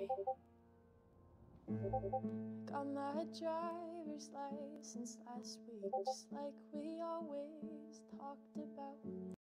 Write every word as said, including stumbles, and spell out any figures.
me. Got my driver's license last week, just like we always talked about.